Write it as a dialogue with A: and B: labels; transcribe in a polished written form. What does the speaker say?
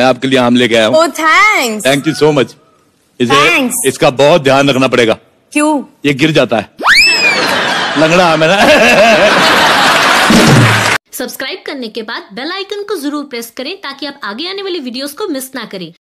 A: मैं आपके लिए आम लेके आया हूँ।
B: Oh thanks.
A: Thank you so much.
B: Thanks.
A: इसका बहुत ध्यान रखना पड़ेगा।
B: क्यों?
A: ये गिर जाता है, लंगड़ा आम है ना।
C: सब्सक्राइब करने के बाद बेल आइकन को जरूर प्रेस करें ताकि आप आगे आने वाली वीडियोस को मिस ना करें।